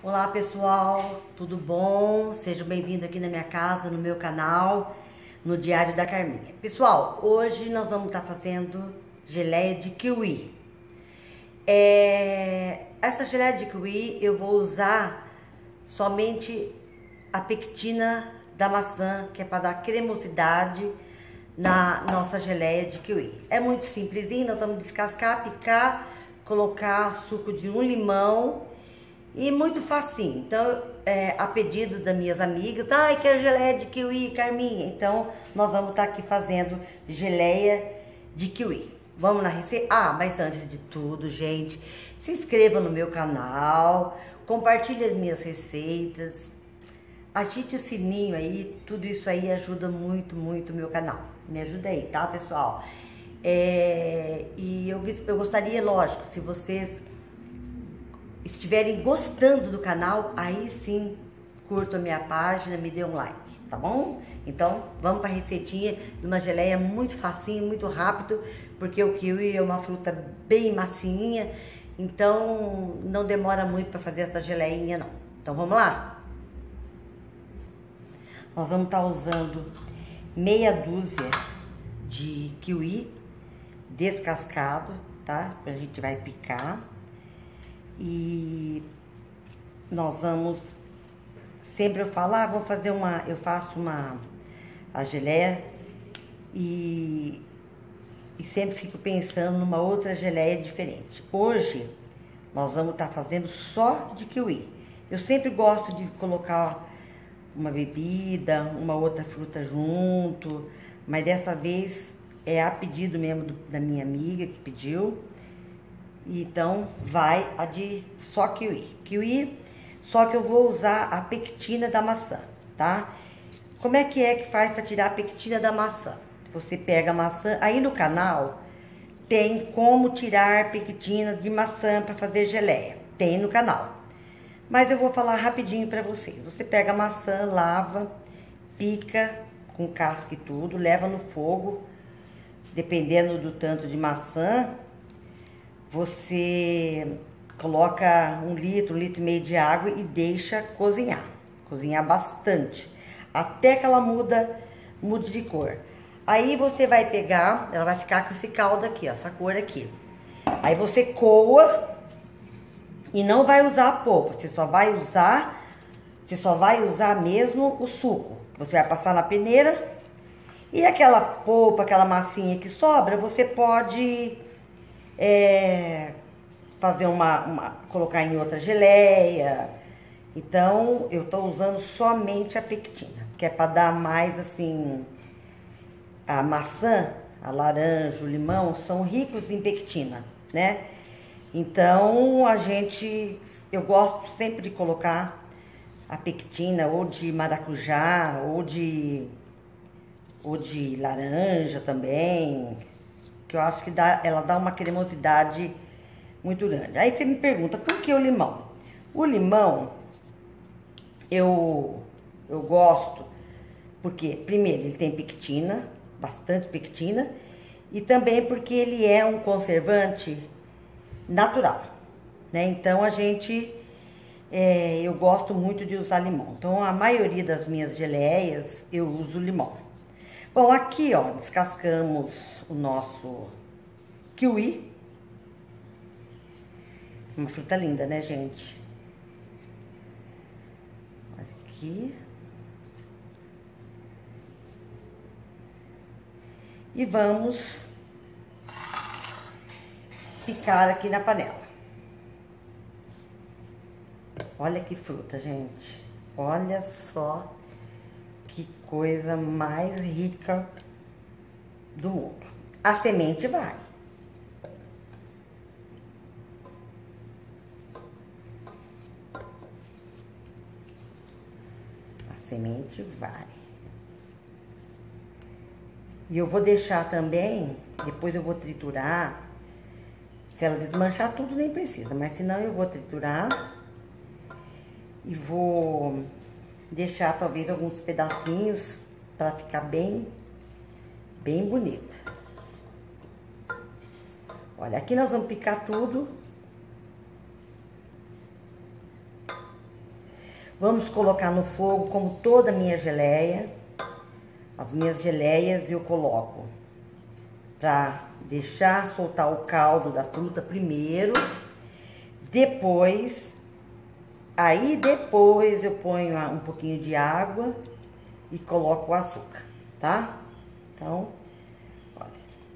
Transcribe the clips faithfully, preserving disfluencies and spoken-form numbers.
Olá pessoal, tudo bom? Sejam bem-vindos aqui na minha casa, no meu canal, no Diário da Carminha. Pessoal, hoje nós vamos estar fazendo geleia de kiwi. É... Essa geleia de kiwi eu vou usar somente a pectina da maçã, que é para dar cremosidade na nossa geleia de kiwi. É muito simplesinho, nós vamos descascar, picar, colocar suco de um limão e muito facinho. Então, é, a pedido das minhas amigas, ai, quero geleia de kiwi, Carminha. Então, nós vamos estar aqui fazendo geleia de kiwi. Vamos na receita? Ah, mas antes de tudo, gente, se inscreva no meu canal, compartilhe as minhas receitas, agite o sininho aí, tudo isso aí ajuda muito, muito o meu canal. Me ajuda aí, tá, pessoal? É, e eu, eu gostaria, lógico, se vocês estiverem gostando do canal, aí sim, curtam a minha página, me dê um like, tá bom? Então, vamos para a receitinha de uma geleia muito facinho, muito rápido, porque o kiwi é uma fruta bem macinha, então não demora muito para fazer essa geleinha, não. Então, vamos lá? Nós vamos estar usando meia dúzia de kiwi descascado, tá? A gente vai picar. E nós vamos, sempre eu falo, ah, vou fazer uma, eu faço uma, a geleia e, e sempre fico pensando numa outra geleia diferente. Hoje, nós vamos estar fazendo só de kiwi. Eu sempre gosto de colocar uma bebida, uma outra fruta junto, mas dessa vez é a pedido mesmo do, da minha amiga que pediu. Então, vai a de só kiwi. Kiwi, só que eu vou usar a pectina da maçã, tá? Como é que é que faz para tirar a pectina da maçã? Você pega a maçã, aí no canal tem como tirar pectina de maçã para fazer geleia. Tem no canal. Mas eu vou falar rapidinho para vocês. Você pega a maçã, lava, pica com casca e tudo, leva no fogo, dependendo do tanto de maçã. Você coloca um litro, um litro e meio de água e deixa cozinhar. Cozinhar bastante. Até que ela muda, mude de cor. Aí você vai pegar, ela vai ficar com esse caldo aqui, ó, essa cor aqui. Aí você coa e não vai usar a polpa. Você só vai usar, você só vai usar mesmo o suco. Que você vai passar na peneira. E aquela polpa, aquela massinha que sobra, você pode... É, fazer uma, uma, colocar em outra geleia. Então, eu tô usando somente a pectina, que é para dar mais assim, a maçã, a laranja, o limão, são ricos em pectina, né? Então, a gente, eu gosto sempre de colocar a pectina ou de maracujá, ou de, ou de laranja também, que eu acho que dá, ela dá uma cremosidade muito grande. Aí você me pergunta, por que o limão? O limão, eu, eu gosto, porque, primeiro, ele tem pectina, bastante pectina, e também porque ele é um conservante natural, né? Então, a gente, é, eu gosto muito de usar limão. Então, a maioria das minhas geleias, eu uso limão. Bom, aqui, ó, descascamos o nosso kiwi. Uma fruta linda, né, gente? Aqui. E vamos picar aqui na panela. Olha que fruta, gente. Olha só que coisa mais rica do mundo. A semente vai. A semente vai. E eu vou deixar também, depois eu vou triturar. Se ela desmanchar tudo, nem precisa, mas senão eu vou triturar e vou deixar talvez alguns pedacinhos para ficar bem, bem bonita. Olha, aqui nós vamos picar tudo. Vamos colocar no fogo, como toda a minha geleia. As minhas geleias eu coloco pra deixar soltar o caldo da fruta primeiro. Depois, aí depois eu ponho um pouquinho de água e coloco o açúcar, tá? Então, olha.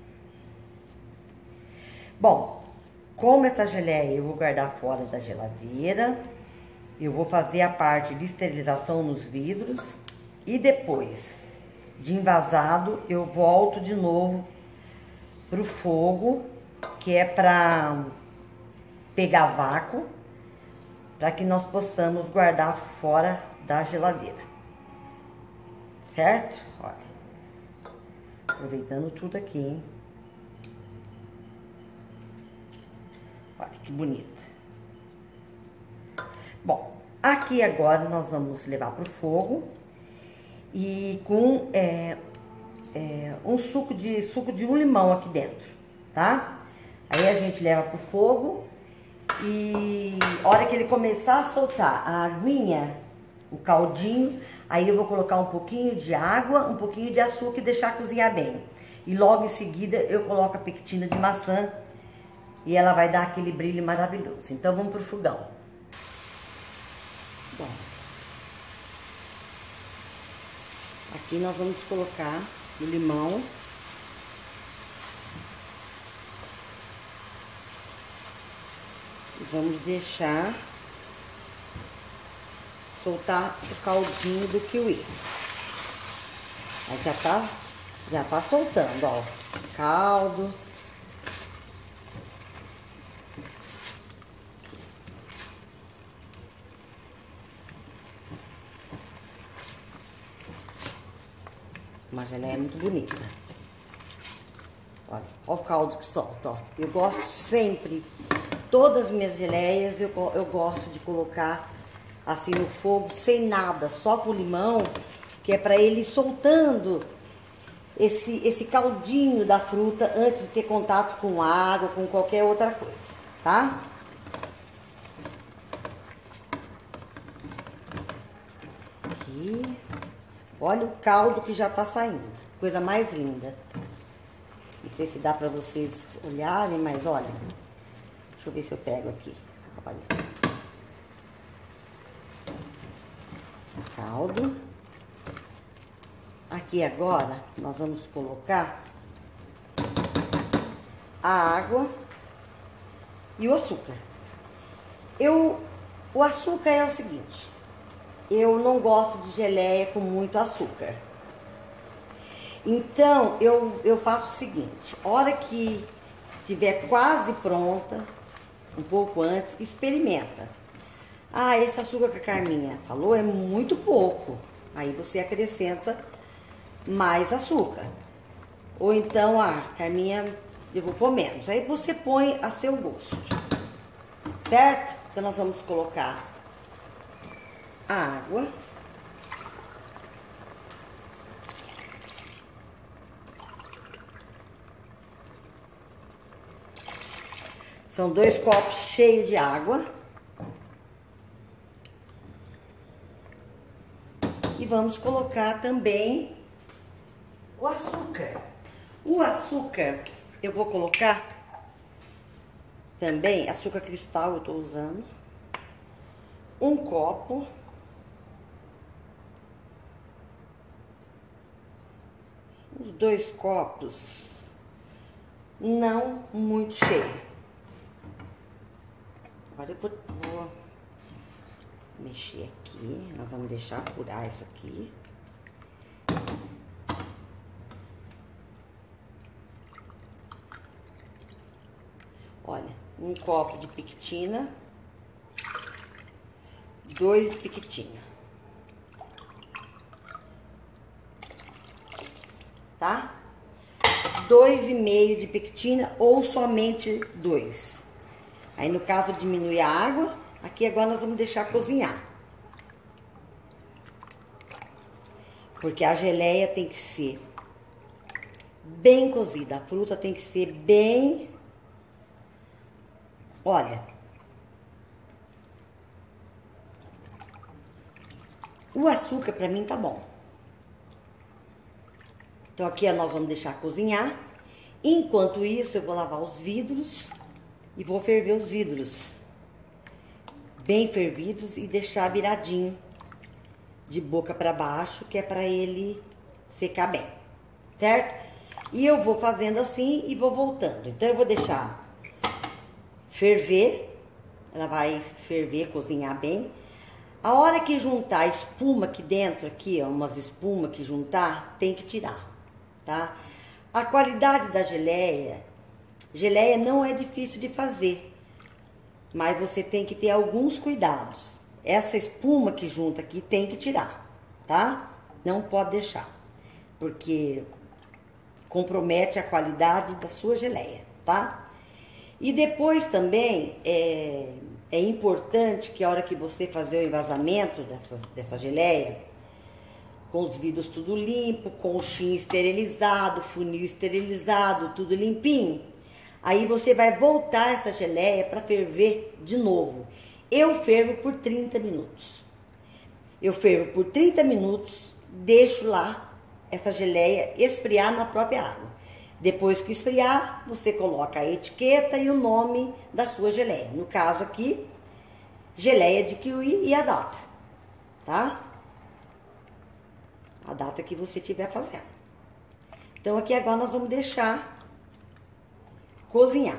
Bom, como essa geleia eu vou guardar fora da geladeira, eu vou fazer a parte de esterilização nos vidros e depois de envasado eu volto de novo pro fogo, que é pra pegar vácuo, para que nós possamos guardar fora da geladeira, certo? Olha, aproveitando tudo aqui, hein? Olha que bonita. Bom, aqui agora nós vamos levar pro fogo e com é, é, um suco de suco de um limão aqui dentro, tá? Aí a gente leva pro fogo e a hora que ele começar a soltar a aguinha, o caldinho, aí eu vou colocar um pouquinho de água, um pouquinho de açúcar e deixar cozinhar bem. E logo em seguida eu coloco a pectina de maçã e ela vai dar aquele brilho maravilhoso. Então vamos pro fogão. Bom, aqui nós vamos colocar o limão. E vamos deixar soltar o caldinho do kiwi. Aí já tá, já tá soltando, ó, o caldo. Uma geleia muito bonita. Olha, olha o caldo que solta, ó. Eu gosto sempre, todas as minhas geleias, eu, eu gosto de colocar assim no fogo, sem nada, só com limão, que é para ele ir soltando esse, esse caldinho da fruta antes de ter contato com água, com qualquer outra coisa, tá? Aqui. Olha o caldo que já tá saindo. Coisa mais linda. Não sei se dá pra vocês olharem, mas olha. Deixa eu ver se eu pego aqui. Olha. Caldo. Aqui agora nós vamos colocar a água e o açúcar. Eu, o açúcar é o seguinte. Eu não gosto de geleia com muito açúcar. Então, eu, eu faço o seguinte. A hora que estiver quase pronta, um pouco antes, experimenta. Ah, esse açúcar que a Carminha falou é muito pouco. Aí você acrescenta mais açúcar. Ou então, ah, Carminha, eu vou pôr menos. Aí você põe a seu gosto. Certo? Então, nós vamos colocar a água. São dois copos cheios de água. E vamos colocar também o açúcar. O açúcar eu vou colocar também, açúcar cristal eu tô usando. Um copo. Uns dois copos, não muito cheio. Agora eu vou, vou mexer aqui, nós vamos deixar apurar isso aqui. Olha, um copo de pectina, dois de pectina. Tá? Dois e meio de pectina ou somente dois. Aí no caso diminui a água. Aqui agora nós vamos deixar cozinhar. Porque a geleia tem que ser bem cozida. A fruta tem que ser bem... Olha. O açúcar pra mim tá bom. Então aqui nós vamos deixar cozinhar. Enquanto isso, eu vou lavar os vidros e vou ferver os vidros. Bem fervidos e deixar viradinho de boca para baixo, que é para ele secar bem, certo? E eu vou fazendo assim e vou voltando. Então eu vou deixar ferver, ela vai ferver, cozinhar bem. A hora que juntar a espuma aqui dentro, aqui ó, umas espumas que juntar, tem que tirar, tá? A qualidade da geleia, geleia não é difícil de fazer, mas você tem que ter alguns cuidados. Essa espuma que junta aqui tem que tirar, tá? Não pode deixar, porque compromete a qualidade da sua geleia, tá? E depois também é, é importante que a hora que você fazer o envasamento dessa, dessa geleia, com os vidros tudo limpo, conchinha esterilizado, funil esterilizado, tudo limpinho, aí você vai voltar essa geleia para ferver de novo. Eu fervo por trinta minutos. Eu fervo por trinta minutos, deixo lá essa geleia esfriar na própria água. Depois que esfriar, você coloca a etiqueta e o nome da sua geleia. No caso aqui, geleia de kiwi e a data, tá? A data que você estiver fazendo. Então aqui agora nós vamos deixar cozinhar.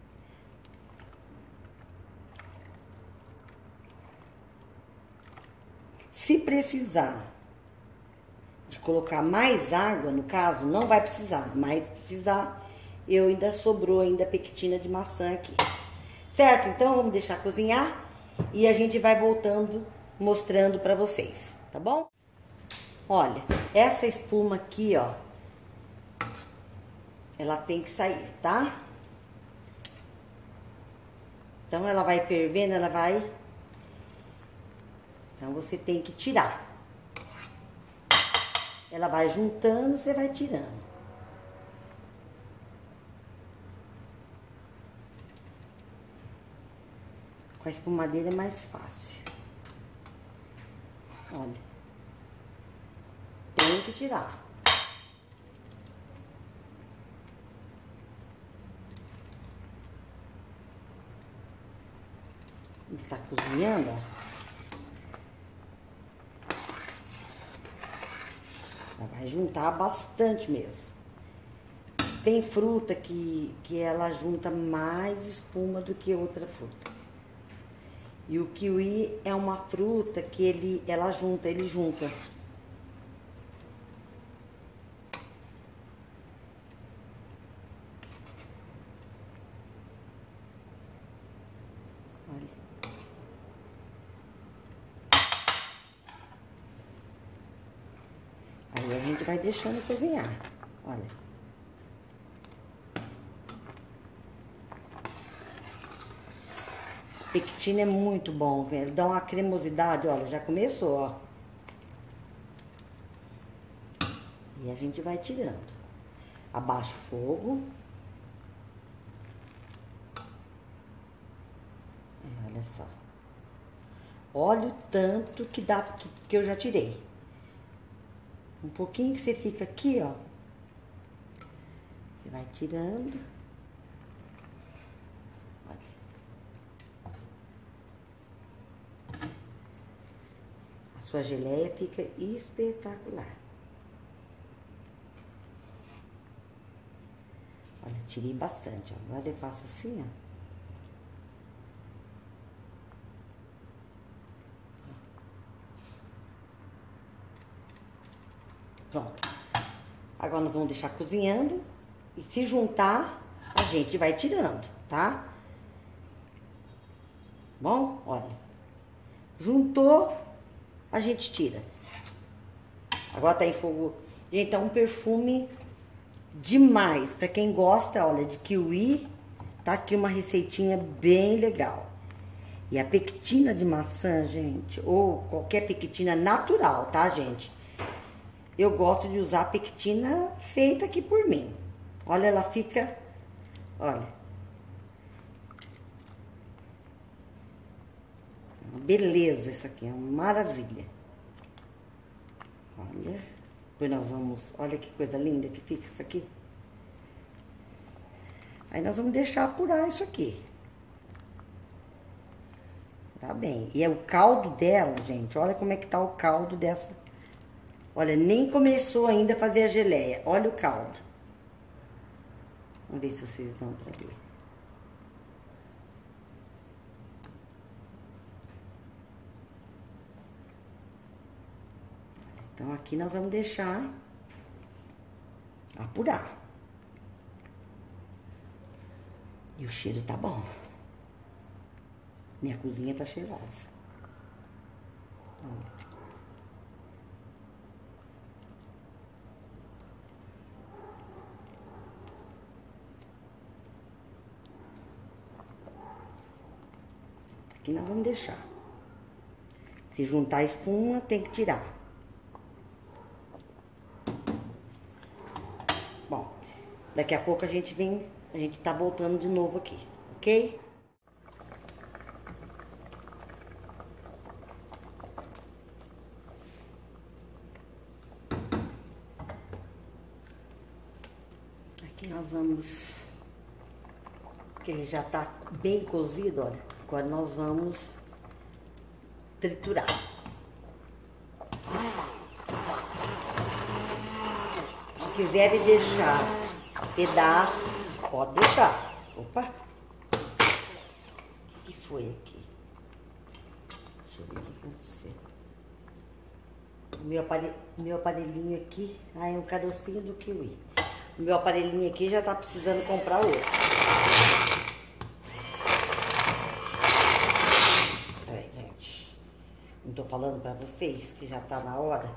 Se precisar de colocar mais água, no caso, não vai precisar, mas se precisar, eu ainda sobrou ainda pectina de maçã aqui. Certo? Então vamos deixar cozinhar e a gente vai voltando, mostrando pra vocês, tá bom? Olha, essa espuma aqui, ó, ela tem que sair, tá? Então ela vai fervendo, ela vai... Então você tem que tirar. Ela vai juntando, você vai tirando. Com a espumadeira é mais fácil. Olha. Tem que tirar. Ele tá cozinhando, ó. Ela vai juntar bastante mesmo. Tem fruta que, que ela junta mais espuma do que outra fruta. E o kiwi é uma fruta que ele, ela junta, ele junta. Aí a gente vai deixando cozinhar, olha. Pectina é muito bom, velho. Dá uma cremosidade, olha, já começou, ó. E a gente vai tirando. Abaixa o fogo. É, olha só. Olha o tanto que dá, que, que eu já tirei. Um pouquinho que você fica aqui, ó. Você vai tirando. Olha. A sua geleia fica espetacular. Olha, tirei bastante, ó. Agora eu faço assim, ó. Pronto. Agora nós vamos deixar cozinhando e se juntar, a gente vai tirando, tá? Bom, olha. Juntou, a gente tira. Agora tá em fogo. Gente, tá um perfume demais. Pra quem gosta, olha, de kiwi, tá aqui uma receitinha bem legal. E a pectina de maçã, gente, ou qualquer pectina natural, tá, gente? Eu gosto de usar a pectina feita aqui por mim. Olha, ela fica... Olha. Uma beleza isso aqui, é uma maravilha. Olha. Depois nós vamos... Olha que coisa linda que fica isso aqui. Aí nós vamos deixar apurar isso aqui. Tá bem. E é o caldo dela, gente. Olha como é que tá o caldo dessa... Olha, nem começou ainda a fazer a geleia. Olha o caldo. Vamos ver se vocês dão pra ver. Então, aqui nós vamos deixar apurar. E o cheiro tá bom. Minha cozinha tá cheirosa. Olha. Aqui nós vamos deixar. Se juntar a espuma, tem que tirar. Bom, daqui a pouco a gente vem, a gente tá voltando de novo aqui, ok? Aqui nós vamos, que ele já tá bem cozido, olha. Agora nós vamos triturar. Se quiserem deixar pedaços, pode deixar. Opa! O que foi aqui? Deixa eu ver o que aconteceu. O meu, aparelho, meu aparelhinho aqui, ah, é um carocinho do kiwi. O meu aparelhinho aqui já tá precisando comprar outro. Peraí, gente. Não tô falando pra vocês que já tá na hora?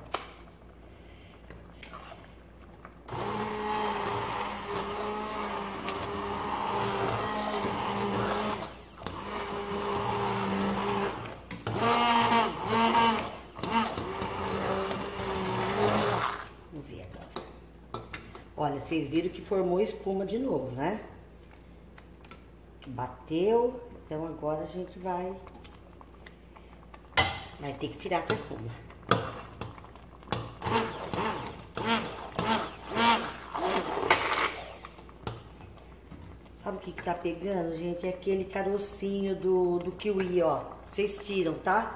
Olha, vocês viram que formou espuma de novo, né? Que bateu, então agora a gente vai... Vai ter que tirar essa espuma. Sabe o que que tá pegando, gente? É aquele carocinho do, do kiwi, ó. Vocês tiram, tá?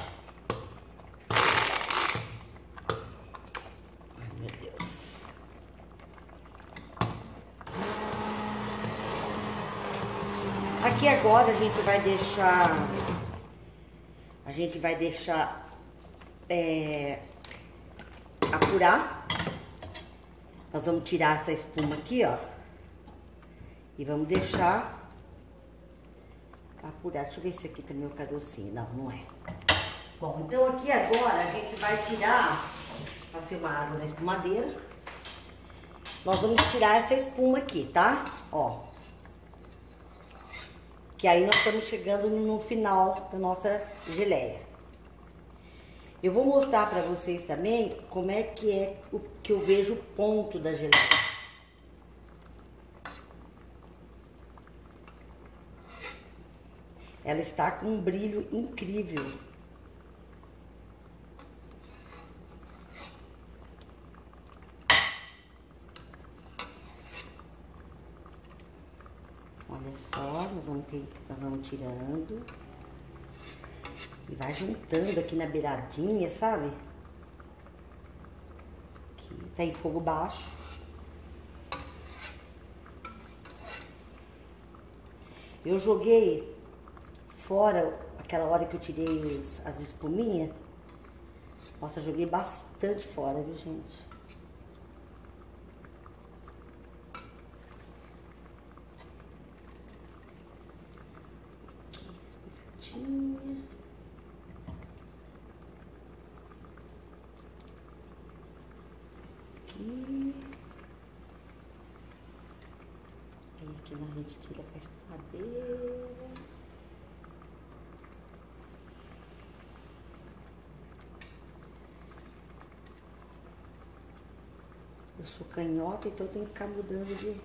Aqui agora a gente vai deixar, a gente vai deixar é, apurar. Nós vamos tirar essa espuma aqui, ó, e vamos deixar apurar. Deixa eu ver se aqui também é o carocinho. Não, não é. Bom, então aqui agora a gente vai tirar, passei uma água na espumadeira. Nós vamos tirar essa espuma aqui, tá? Ó. Que aí nós estamos chegando no final da nossa geleia. Eu vou mostrar pra vocês também como é que é o que eu vejo o ponto da geleia. Ela está com um brilho incrível. Olha só, nós vamos, ter, nós vamos tirando. E vai juntando aqui na beiradinha, sabe? Aqui, tá em fogo baixo. Eu joguei fora aquela hora que eu tirei os, as espuminhas. Nossa, joguei bastante fora, viu, gente? Aqui. E aqui a gente tira com a espumadeira. Eu sou canhota, então eu tenho que ficar mudando de...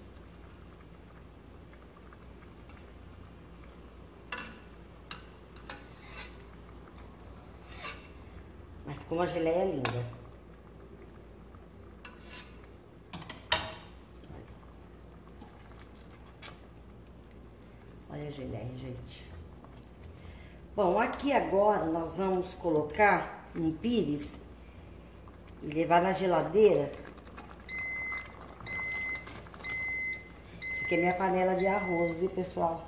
Mas ficou uma geleia linda. geleia, gente. Bom, aqui agora nós vamos colocar um pires e levar na geladeira. Isso aqui é minha panela de arroz, viu, pessoal?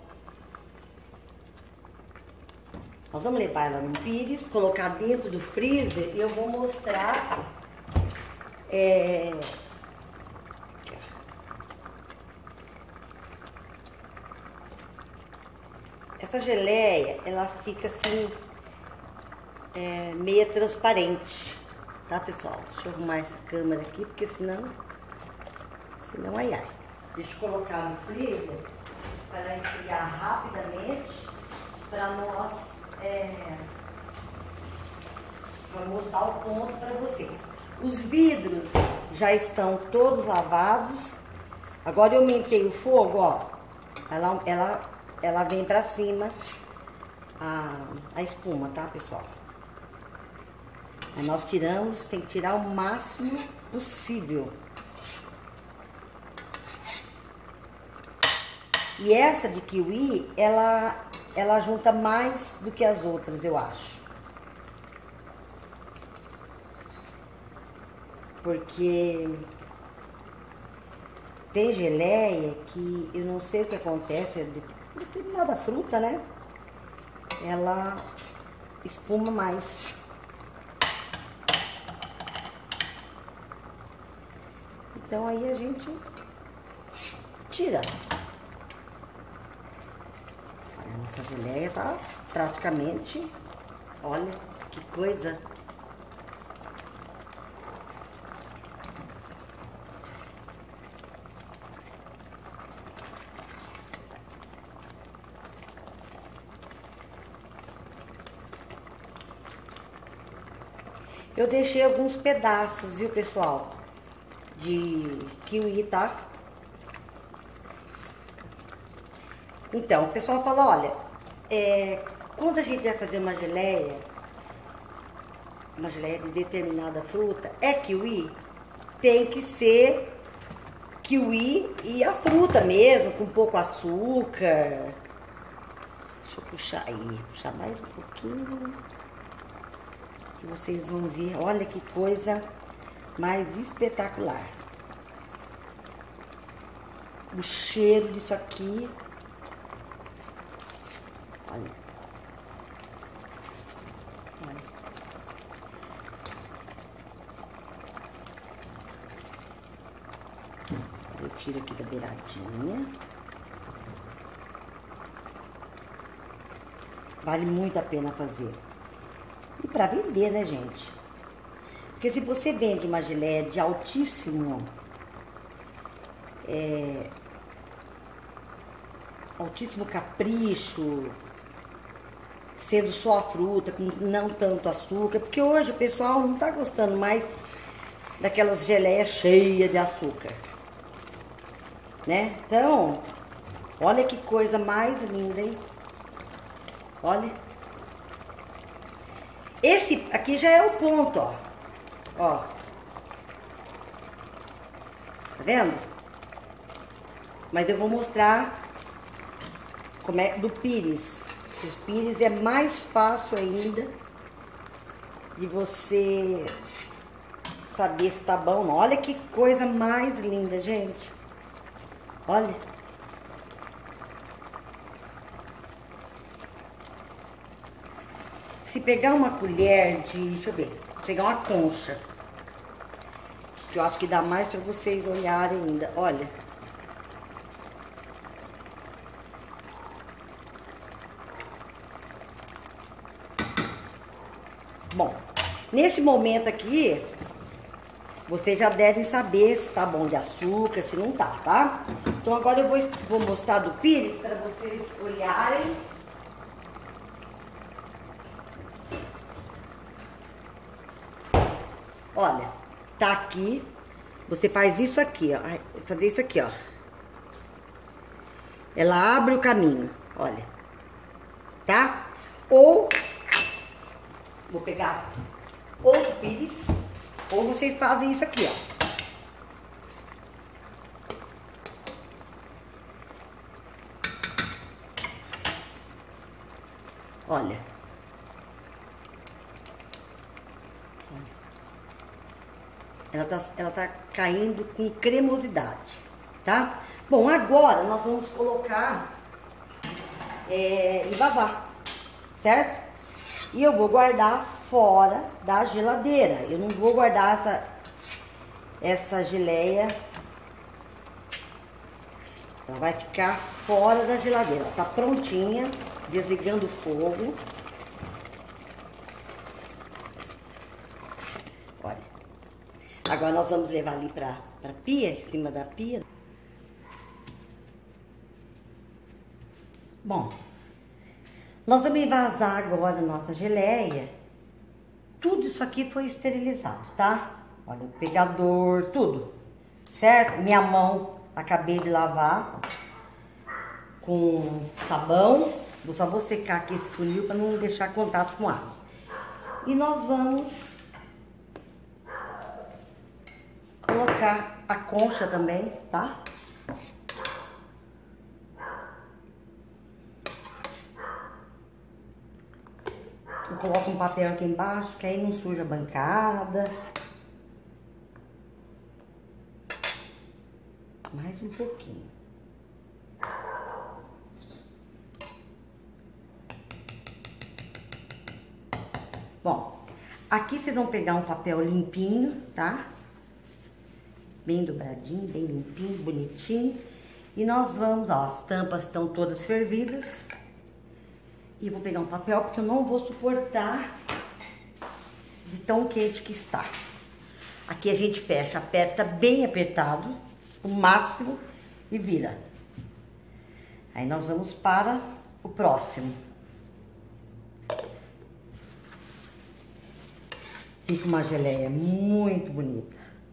Nós vamos levar ela no pires, colocar dentro do freezer e eu vou mostrar é, essa geleia, ela fica assim é, meia transparente, tá, pessoal? Deixa eu arrumar essa câmera aqui, porque senão senão ai ai. Deixa eu colocar no freezer para esfriar rapidamente, para nós É, vou mostrar o ponto para vocês. Os vidros já estão todos lavados. Agora eu aumentei o fogo, ó. Ela, ela, ela vem para cima a, a espuma, tá, pessoal? Aí nós tiramos, tem que tirar o máximo possível. E essa de kiwi, ela ela junta mais do que as outras, eu acho. Porque tem geleia que eu não sei o que acontece, de determinada fruta, né? Ela espuma mais. Então aí a gente tira. Essa geleia tá praticamente, olha que coisa. Eu deixei alguns pedaços, viu, pessoal, de kiwi, tá? Então, o pessoal fala, olha, é, quando a gente vai fazer uma geleia, uma geleia de determinada fruta, é kiwi, tem que ser kiwi e a fruta mesmo, com pouco açúcar. Deixa eu puxar aí, puxar mais um pouquinho, que vocês vão ver, olha que coisa mais espetacular. O cheiro disso aqui. Olha. Olha. Eu tiro aqui da beiradinha. Vale muito a pena fazer. E para vender, né, gente? Porque se você vende uma geleia de altíssimo... É, altíssimo capricho... sendo só a fruta, com não tanto açúcar, porque hoje o pessoal não tá gostando mais daquelas geleias cheias de açúcar, né? Então, olha que coisa mais linda, hein? Olha. Esse aqui já é o ponto, ó. Ó. Tá vendo? Mas eu vou mostrar como é do pires. Os pires é mais fácil ainda de você saber se tá bom ou não. Olha que coisa mais linda, gente. Olha. Se pegar uma colher de... Deixa eu ver. Pegar uma concha. Que eu acho que dá mais pra vocês olharem ainda. Olha. Bom, nesse momento aqui, vocês já devem saber se tá bom de açúcar, se não tá, tá? Então agora eu vou, vou mostrar do pires para vocês olharem. Olha, tá aqui, você faz isso aqui, ó, fazer isso aqui, ó. Ela abre o caminho, olha, tá? Ou... Vou pegar outro pires, ou vocês fazem isso aqui, ó. Olha. Ela tá, ela tá caindo com cremosidade, tá? Bom, agora nós vamos colocar é, e vazar, certo? E eu vou guardar fora da geladeira. Eu não vou guardar essa, essa geleia. Ela vai ficar fora da geladeira. Ela tá prontinha, desligando o fogo. Olha. Agora nós vamos levar ali pra, pra pia, em cima da pia. Bom, nós vamos envasar agora a nossa geleia. Tudo isso aqui foi esterilizado, tá? Olha, o pegador, tudo, certo? Minha mão, acabei de lavar com sabão. Vou só vou secar aqui esse funil para não deixar contato com água. E nós vamos colocar a concha também, tá? Eu coloco um papel aqui embaixo, que aí não suja a bancada. Mais um pouquinho. Bom, aqui vocês vão pegar um papel limpinho, tá? Bem dobradinho, bem limpinho, bonitinho. E nós vamos, ó, as tampas estão todas fervidas. E vou pegar um papel porque eu não vou suportar de tão quente que está. Aqui a gente fecha, aperta bem apertado, o máximo, e vira. Aí nós vamos para o próximo. Fica uma geleia muito bonita.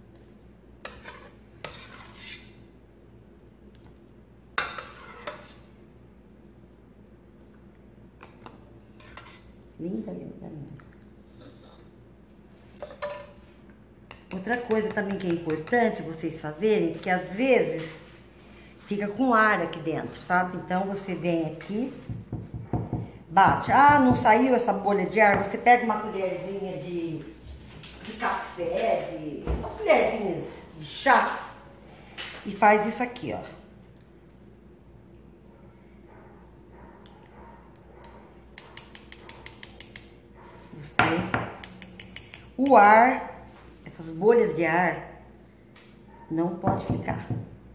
Linda, linda, linda. Outra coisa também que é importante vocês fazerem, que às vezes fica com ar aqui dentro, sabe? Então você vem aqui, bate. Ah, não saiu essa bolha de ar? Você pega uma colherzinha de, de café, de, umas colherzinhas de chá e faz isso aqui, ó. O ar, essas bolhas de ar, não pode ficar.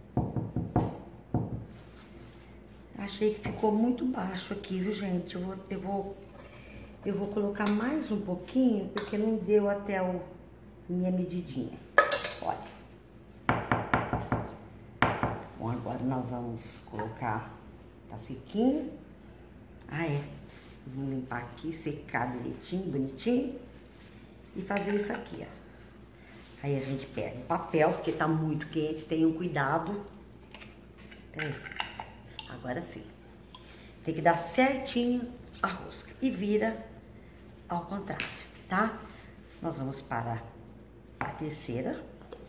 Achei que ficou muito baixo aqui, viu, gente? Eu vou, eu vou, eu vou colocar mais um pouquinho, porque não deu até a minha medidinha. Olha. Bom, agora nós vamos colocar, tá sequinho. Ah, é. Vamos limpar aqui, secar direitinho, bonitinho. E fazer isso aqui, ó. Aí a gente pega o papel, porque tá muito quente, tenham cuidado. Peraí. Agora sim. Tem que dar certinho a rosca. E vira ao contrário, tá? Nós vamos para a terceira.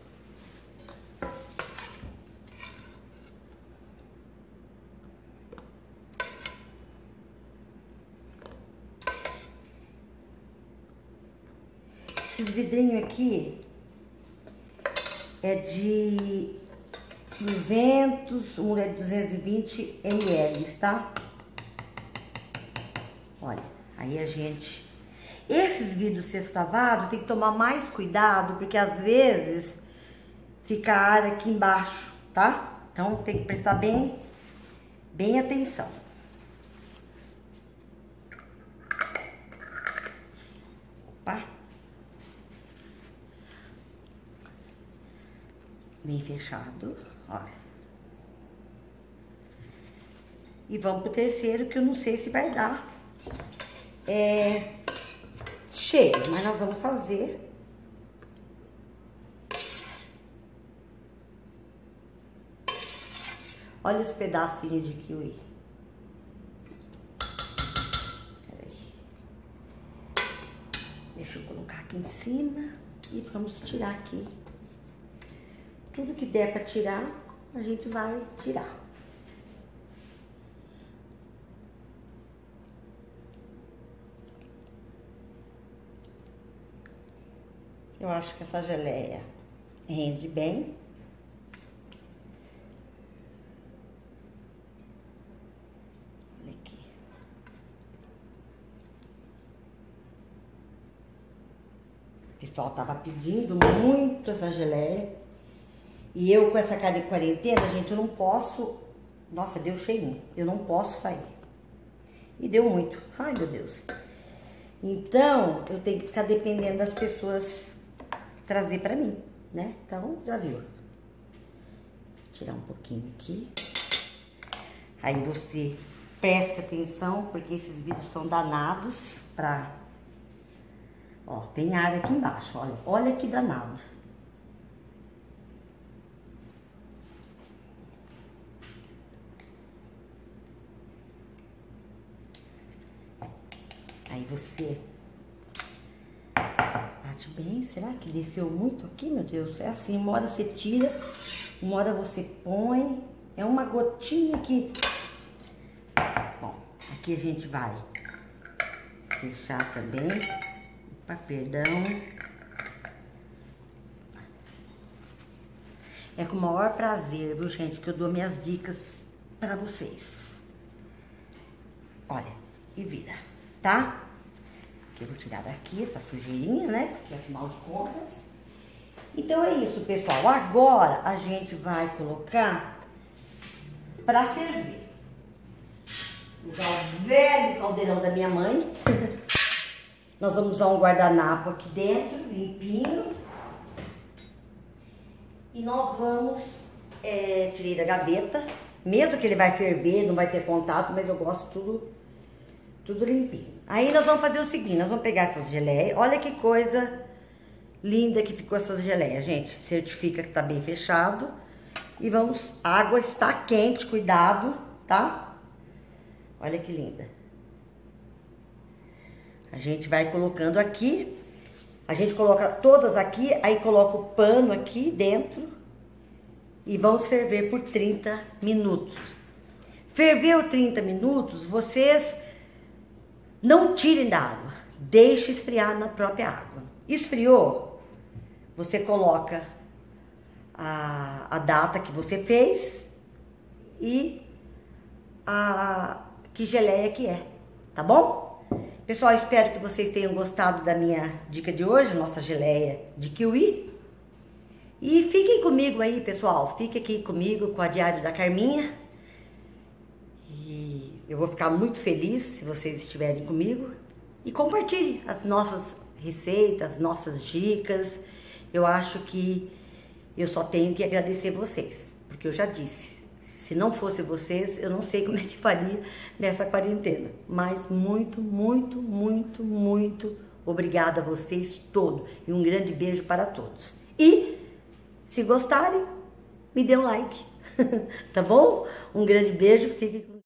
Esse vidrinho aqui é de duzentos, um é de duzentos e vinte mililitros, tá? Olha, aí a gente... Esses vidros sextavados tem que tomar mais cuidado, porque às vezes fica ar aqui embaixo, tá? Então tem que prestar bem, bem atenção. Opa! Bem fechado, olha. E vamos pro terceiro, que eu não sei se vai dar é, cheio, mas nós vamos fazer. Olha os pedacinhos de kiwi. Peraí. Deixa eu colocar aqui em cima e vamos tirar aqui. Tudo que der pra tirar, a gente vai tirar. Eu acho que essa geleia rende bem. Olha aqui. O pessoal tava pedindo muito essa geleia. E eu com essa cara de quarentena, gente, eu não posso... Nossa, deu cheinho. Eu não posso sair. E deu muito. Ai, meu Deus. Então, eu tenho que ficar dependendo das pessoas trazer pra mim, né? Então, já viu. Vou tirar um pouquinho aqui. Aí você preste atenção, porque esses vidros são danados pra... Ó, tem ar aqui embaixo, olha. Olha que danado. Aí você bate bem. Será que desceu muito aqui, meu Deus? É assim, uma hora você tira, uma hora você põe. É uma gotinha aqui. Bom, aqui a gente vai fechar também. Opa, perdão. É com o maior prazer, viu, gente, que eu dou minhas dicas pra vocês. Olha, e vira. Tá? Que eu vou tirar daqui essa sujeirinha, né? Porque afinal de contas. Então é isso, pessoal. Agora a gente vai colocar pra ferver. Usar o velho caldeirão da minha mãe. Nós vamos usar um guardanapo aqui dentro, limpinho. E nós vamos... É, tirei da gaveta. Mesmo que ele vai ferver, não vai ter contato, mas eu gosto tudo... Tudo limpinho. Aí nós vamos fazer o seguinte, nós vamos pegar essas geleias. Olha que coisa linda que ficou essas geleias, gente. Certifica que tá bem fechado. E vamos... A água está quente, cuidado, tá? Olha que linda. A gente vai colocando aqui. A gente coloca todas aqui, aí coloca o pano aqui dentro. E vamos ferver por trinta minutos. Ferveu trinta minutos, vocês... Não tirem da água, deixe esfriar na própria água. Esfriou, você coloca a, a data que você fez e a que geleia que é, tá bom? Pessoal, espero que vocês tenham gostado da minha dica de hoje, nossa geleia de kiwi. E fiquem comigo aí, pessoal, fiquem aqui comigo com a Diário da Carminha. Eu vou ficar muito feliz se vocês estiverem comigo. E compartilhe as nossas receitas, nossas dicas. Eu acho que eu só tenho que agradecer vocês. Porque eu já disse, se não fosse vocês, eu não sei como é que faria nessa quarentena. Mas muito, muito, muito, muito obrigada a vocês todos. E um grande beijo para todos. E, se gostarem, me dê um like. Tá bom? Um grande beijo, fiquem com